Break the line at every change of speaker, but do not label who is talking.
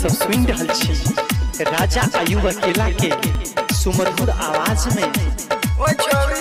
सब सुन रहल छी राजा आयुब अकेला के सुमधुर आवाज में।